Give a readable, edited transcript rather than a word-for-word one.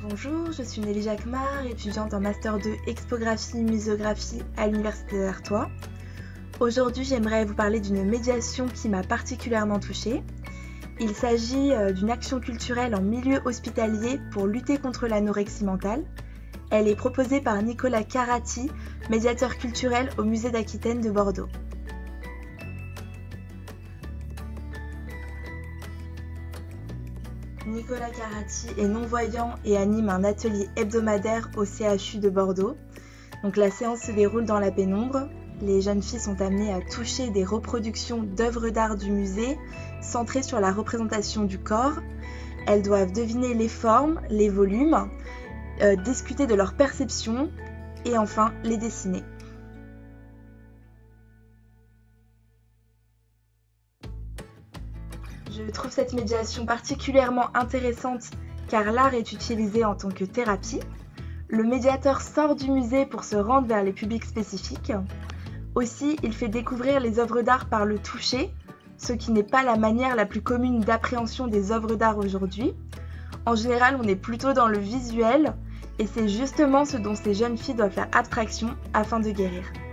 Bonjour, je suis Nelly Jacquemart, étudiante en Master 2 Expographie Muséographie à l'Université d'Artois. Aujourd'hui, j'aimerais vous parler d'une médiation qui m'a particulièrement touchée. Il s'agit d'une action culturelle en milieu hospitalier pour lutter contre l'anorexie mentale. Elle est proposée par Nicolas Carati, médiateur culturel au Musée d'Aquitaine de Bordeaux. Nicolas Carati est non-voyant et anime un atelier hebdomadaire au CHU de Bordeaux. Donc la séance se déroule dans la pénombre. Les jeunes filles sont amenées à toucher des reproductions d'œuvres d'art du musée centrées sur la représentation du corps. Elles doivent deviner les formes, les volumes, discuter de leur perception et enfin les dessiner. Je trouve cette médiation particulièrement intéressante car l'art est utilisé en tant que thérapie. Le médiateur sort du musée pour se rendre vers les publics spécifiques. Aussi, il fait découvrir les œuvres d'art par le toucher, ce qui n'est pas la manière la plus commune d'appréhension des œuvres d'art aujourd'hui. En général, on est plutôt dans le visuel et c'est justement ce dont ces jeunes filles doivent faire abstraction afin de guérir.